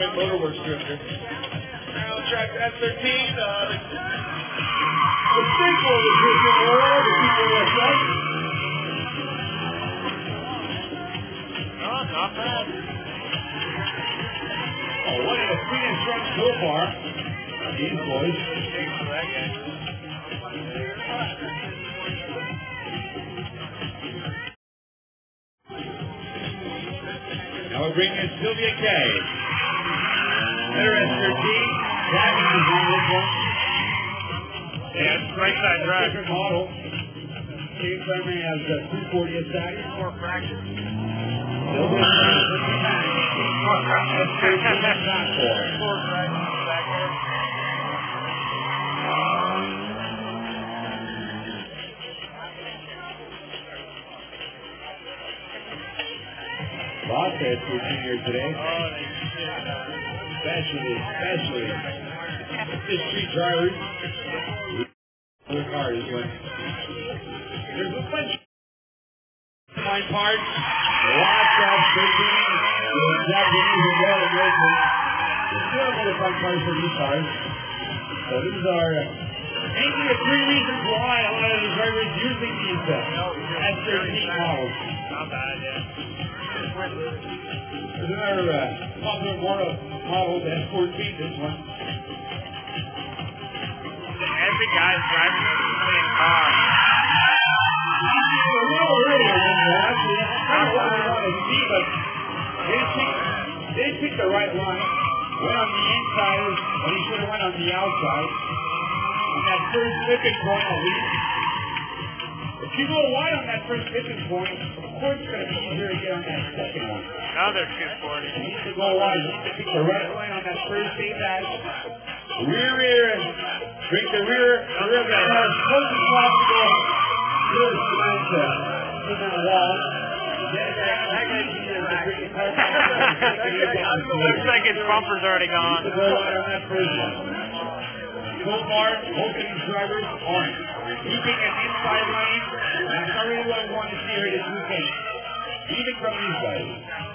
Motorworks drifter. Now track F13. The sequel is drifting world. The people are right. Oh, not bad. Oh, one of the cleanest runs so far. These boys. Now we bring in Sylvia Kay. Her S13. Driving is on this one. Yeah, right side drive. Different model. Same primary has 240 a stack. 4 fractions. Sylvia Kay. S13 4 fractions back there. Lots of S13 here today. Oh, they Especially the street drivers. Work hard is when there's a bunch of fine parts. Lots of Japanese and well and racing. There's still a lot of fine parts for these cars. So these are mainly the 3 reasons why a lot of the drivers using these S13 models. not bad, yeah. There's another popular model, the S14, this one. Every guy's driving the same car. A little earlier than that. That's what I want to see, but they picked the right line. Went on the inside when he should have went on the outside. On that first tipping point, at least. If you go wide on that first tipping point, of course it's going to be easier to get on that second one. Now they're 240. You need to go wide. You need to pick the right line on that first A-back. Rear, bring the rear of the car as close as possible. Good cement wall. Looks like its bumper's already gone. Go wide on that first one. So far, both of these drivers are keeping an inside lane. That's not really what I want to see here this weekend. Even from these guys.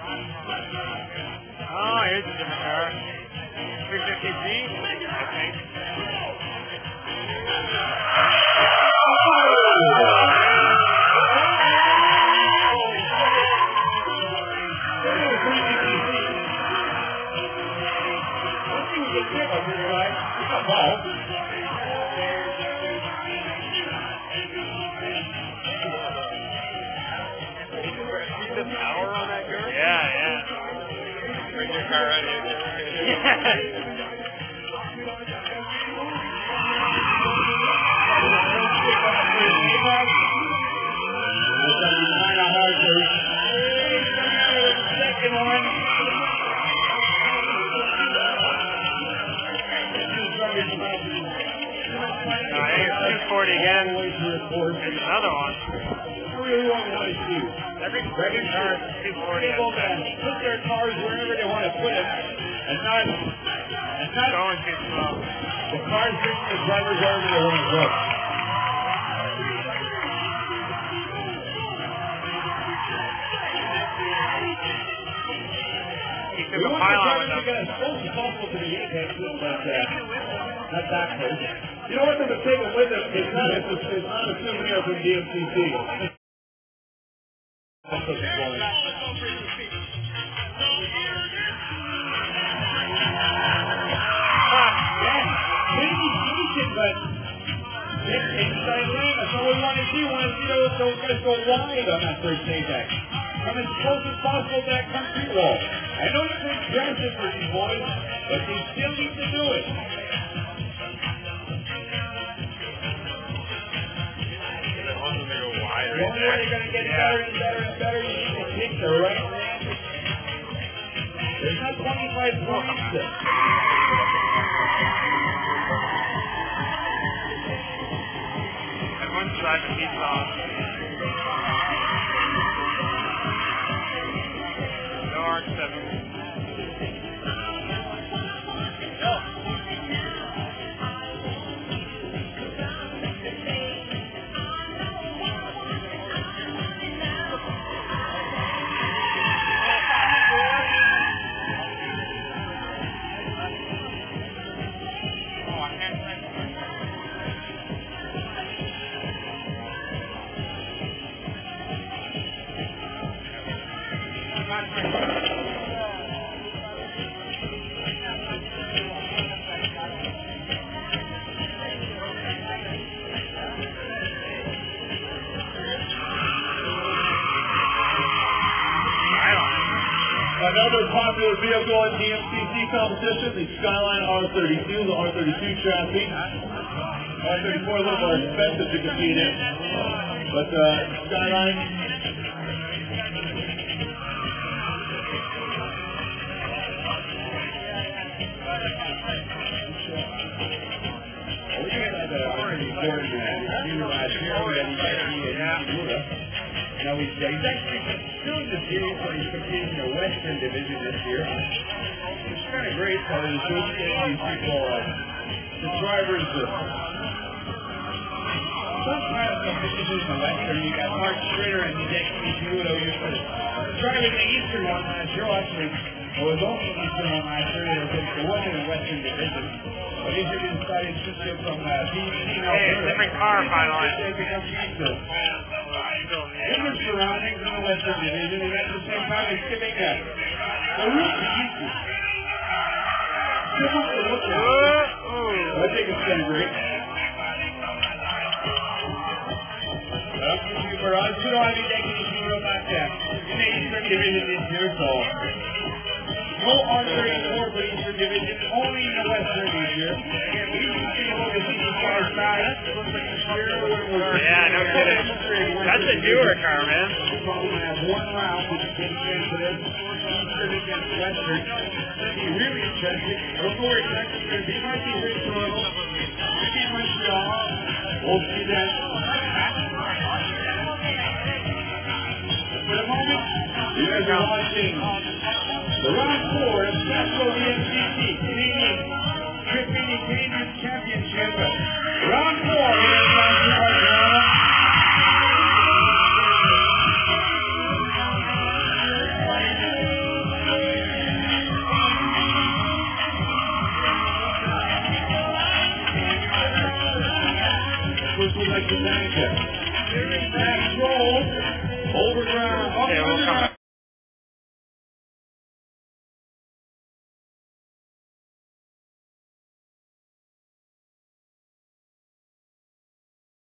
Oh, here's a different car. 350Z, I think. The power on that girl? Yeah. Bring your car out here. Second one. I think it's 240 again. There's another one. Really want to see. Every car is 240. Put their cars wherever they want to put it, and not going too slow. The cars bring the drivers wherever they want to go. He took a pylon with them. As close as possible to the apex, but not that close. You don't want them to take it with them. It's not a souvenir from DMCC. But inside lane, that's all we want to see. We want to see those guys go wide on that first apex. Come as close as possible to that concrete wall. I know it's expensive for these boys, but they still need to do it. The only way they're going to get better and better and better, you need to pick the right lane. There's not 25 points. One side of he's off. No RX-7. Another popular vehicle in the MCC competition, the Skyline R32, the R32 chassis. R34 a little more expensive to compete in, but Skyline. Now he's actually still in the series, but he's competing in the Western Division this year. It's kind of great how they show these people, the drivers. Sometimes competitions in the Western, you got Mark Schrader and Dick Michudo used to driving the Eastern one last year. Actually, it was only the Eastern one last year. There wasn't a Western Division. But these are decided to get from PBC. Hey, different car finally. In the surroundings in the Western Division, and at the same time, it's giving the route to Eastern. I think it's kind of great. For us, you know, I mean, they can do real back there. In the Eastern Division this year, so no R34 for Eastern Division, only in the Western this year. Again, we can see what the season starts back. Yeah, no kidding. That's a newer car, man. We're probably going to have one round with the big chance for this. Eastern against Western. It's going to be really interesting. I don't know where exactly it's going to be. It might be here in Toronto. Maybe in Montreal. We'll see that. For the moment, you guys are watching the round 4 of Central MCC Canadian Championship. Round 4 here in Montreal. Like the fast roll over ground, up the ground.